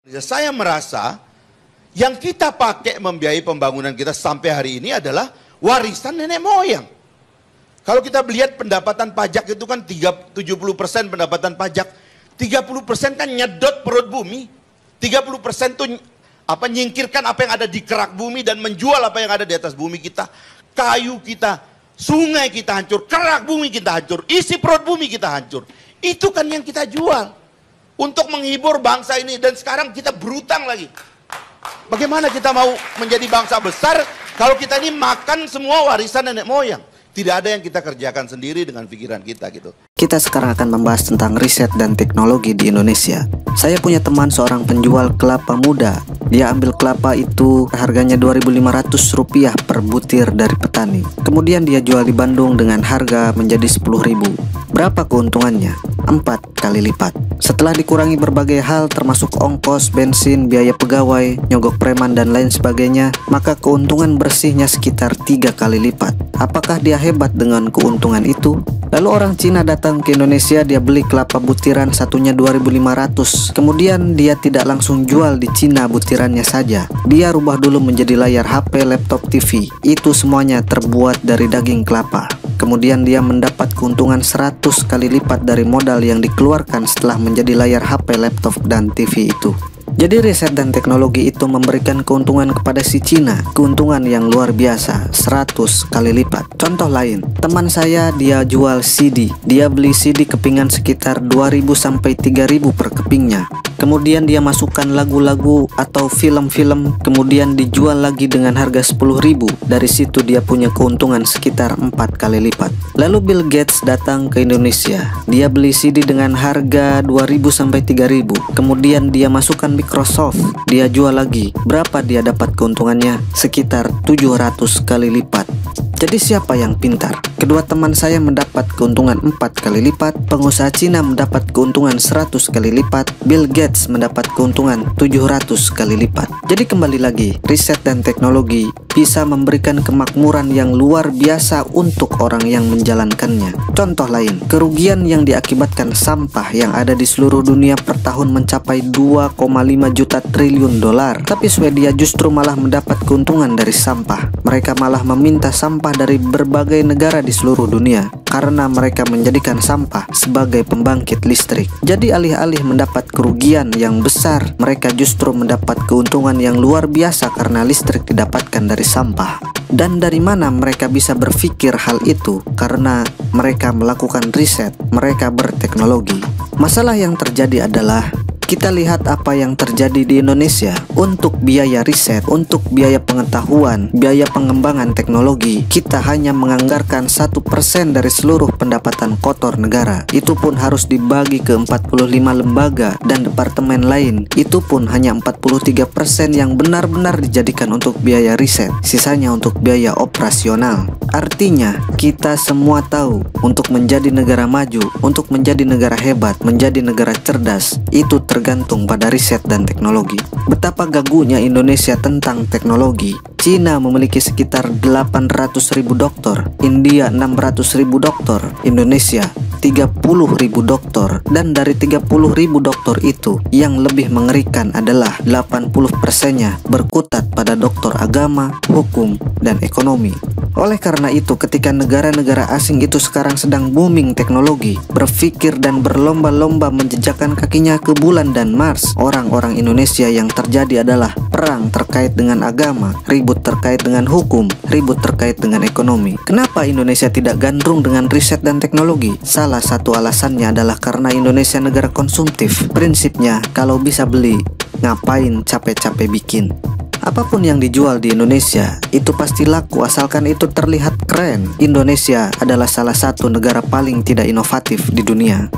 Saya merasa yang kita pakai membiayai pembangunan kita sampai hari ini adalah warisan nenek moyang. Kalau kita lihat pendapatan pajak itu kan 70% pendapatan pajak, 30% kan nyedot perut bumi, 30% tuh nyingkirkan apa yang ada di kerak bumi dan menjual apa yang ada di atas bumi kita. Kayu kita, sungai kita hancur, kerak bumi kita hancur, isi perut bumi kita hancur. Itu kan yang kita jual untuk menghibur bangsa ini, dan sekarang kita berutang lagi. Bagaimana kita mau menjadi bangsa besar kalau kita ini makan semua warisan nenek moyang? Tidak ada yang kita kerjakan sendiri dengan pikiran kita gitu. Kita sekarang akan membahas tentang riset dan teknologi di Indonesia. Saya punya teman seorang penjual kelapa muda. Dia ambil kelapa itu harganya Rp2.500 per butir dari petani. Kemudian dia jual di Bandung dengan harga menjadi Rp10.000. Berapa keuntungannya? 4 kali lipat. Setelah dikurangi berbagai hal termasuk ongkos, bensin, biaya pegawai, nyogok preman dan lain sebagainya, maka keuntungan bersihnya sekitar 3 kali lipat. Apakah dia hebat dengan keuntungan itu? Lalu orang Cina datang ke Indonesia, dia beli kelapa butiran satunya 2.500. Kemudian dia tidak langsung jual di Cina butirannya saja. Dia rubah dulu menjadi layar HP, laptop, TV. Itu semuanya terbuat dari daging kelapa. Kemudian dia mendapat keuntungan 100 kali lipat dari modal yang dikeluarkan setelah menjadi layar HP, laptop, dan TV itu. Jadi riset dan teknologi itu memberikan keuntungan kepada si Cina, keuntungan yang luar biasa, 100 kali lipat. Contoh lain, teman saya dia jual CD. Dia beli CD kepingan sekitar 2.000 sampai 3.000 per kepingnya. Kemudian dia masukkan lagu-lagu atau film-film, kemudian dijual lagi dengan harga 10.000. Dari situ dia punya keuntungan sekitar 4 kali lipat. Lalu Bill Gates datang ke Indonesia. Dia beli CD dengan harga 2.000 sampai 3.000. Kemudian dia masukkan Microsoft, dia jual lagi. Berapa dia dapat keuntungannya? Sekitar 700 kali lipat. Jadi siapa yang pintar? Kedua teman saya mendapat keuntungan 4 kali lipat, pengusaha Cina mendapat keuntungan 100 kali lipat, Bill Gates mendapat keuntungan 700 kali lipat. Jadi kembali lagi, riset dan teknologi bisa memberikan kemakmuran yang luar biasa untuk orang yang menjalankannya. Contoh lain, kerugian yang diakibatkan sampah yang ada di seluruh dunia per tahun mencapai 2,5 juta triliun dolar. Tapi Swedia justru malah mendapat keuntungan dari sampah. Mereka malah meminta sampah dari berbagai negara di seluruh dunia karena mereka menjadikan sampah sebagai pembangkit listrik. Jadi alih-alih mendapat kerugian yang besar, mereka justru mendapat keuntungan yang luar biasa karena listrik didapatkan dari sampah. Dan dari mana mereka bisa berpikir hal itu? Karena mereka melakukan riset, mereka berteknologi. Masalah yang terjadi adalah kita lihat apa yang terjadi di Indonesia. Untuk biaya riset, untuk biaya pengetahuan, biaya pengembangan teknologi, kita hanya menganggarkan 1% dari seluruh pendapatan kotor negara. Itu pun harus dibagi ke 45 lembaga dan departemen lain. Itu pun hanya 43% yang benar-benar dijadikan untuk biaya riset. Sisanya untuk biaya operasional. Artinya, kita semua tahu untuk menjadi negara maju, untuk menjadi negara hebat, menjadi negara cerdas, itu tergantung pada riset dan teknologi. Betapa gagunya Indonesia tentang teknologi. Cina memiliki sekitar 800.000 dokter, India 600.000 dokter, Indonesia 30.000 dokter. Dan dari 30.000 dokter itu, yang lebih mengerikan adalah 80%-nya berkutat pada dokter agama, hukum, dan ekonomi. Oleh karena itu, ketika negara-negara asing itu sekarang sedang booming teknologi, berpikir dan berlomba-lomba menjejakkan kakinya ke bulan dan Mars, orang-orang Indonesia yang terjadi adalah perang terkait dengan agama, ribut terkait dengan hukum, ribut terkait dengan ekonomi. Kenapa Indonesia tidak gandrung dengan riset dan teknologi? Salah satu alasannya adalah karena Indonesia negara konsumtif. Prinsipnya, kalau bisa beli, ngapain capek-capek bikin? Apapun yang dijual di Indonesia itu pasti laku asalkan itu terlihat keren. Indonesia adalah salah satu negara paling tidak inovatif di dunia.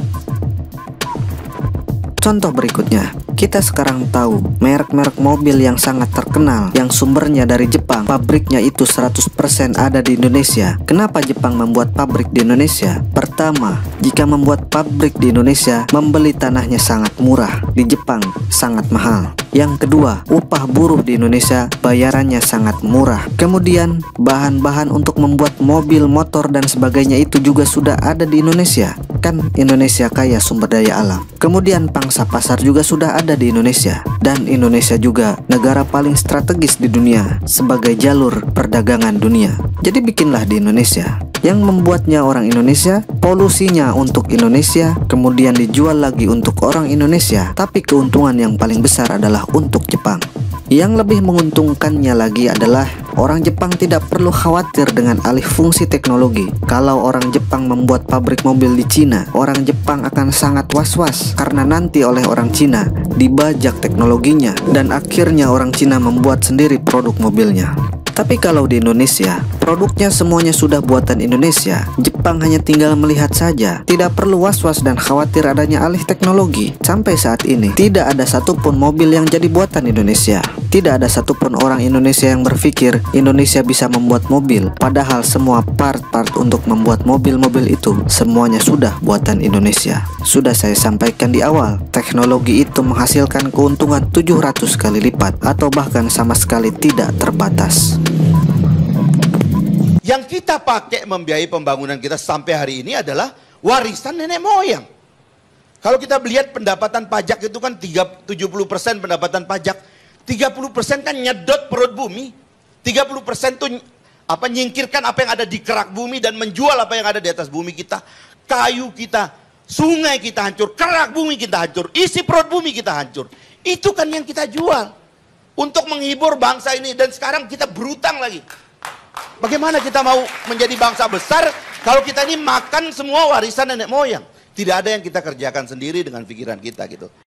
Contoh berikutnya, kita sekarang tahu merek-merek mobil yang sangat terkenal yang sumbernya dari Jepang, pabriknya itu 100% ada di Indonesia. Kenapa Jepang membuat pabrik di Indonesia? Pertama, jika membuat pabrik di Indonesia, membeli tanahnya sangat murah. Di Jepang sangat mahal. Yang kedua, upah buruh di Indonesia bayarannya sangat murah. Kemudian, bahan-bahan untuk membuat mobil, motor, dan sebagainya itu juga sudah ada di Indonesia. Kan Indonesia kaya sumber daya alam. Kemudian pangsa pasar juga sudah ada di Indonesia. Dan Indonesia juga negara paling strategis di dunia sebagai jalur perdagangan dunia. Jadi bikinlah di Indonesia. Yang membuatnya orang Indonesia, polusinya untuk Indonesia, kemudian dijual lagi untuk orang Indonesia. Tapi keuntungan yang paling besar adalah untuk Jepang. Yang lebih menguntungkannya lagi adalah orang Jepang tidak perlu khawatir dengan alih fungsi teknologi. Kalau orang Jepang membuat pabrik mobil di Cina, orang Jepang akan sangat was-was karena nanti oleh orang Cina dibajak teknologinya dan akhirnya orang Cina membuat sendiri produk mobilnya. Tapi kalau di Indonesia, produknya semuanya sudah buatan Indonesia. Jepang hanya tinggal melihat saja, tidak perlu was-was dan khawatir adanya alih teknologi. Sampai saat ini, tidak ada satupun mobil yang jadi buatan Indonesia. Tidak ada satupun orang Indonesia yang berpikir Indonesia bisa membuat mobil. Padahal semua part-part untuk membuat mobil-mobil itu semuanya sudah buatan Indonesia. Sudah saya sampaikan di awal, teknologi itu menghasilkan keuntungan 700 kali lipat atau bahkan sama sekali tidak terbatas. Yang kita pakai membiayai pembangunan kita sampai hari ini adalah warisan nenek moyang. Kalau kita lihat pendapatan pajak itu kan 70% pendapatan pajak, 30% kan nyedot perut bumi, 30% tuh nyingkirkan apa yang ada di kerak bumi dan menjual apa yang ada di atas bumi kita. Kayu kita, sungai kita hancur, kerak bumi kita hancur, isi perut bumi kita hancur. Itu kan yang kita jual untuk menghibur bangsa ini, dan sekarang kita berutang lagi. Bagaimana kita mau menjadi bangsa besar kalau kita ini makan semua warisan nenek moyang? Tidak ada yang kita kerjakan sendiri dengan pikiran kita gitu.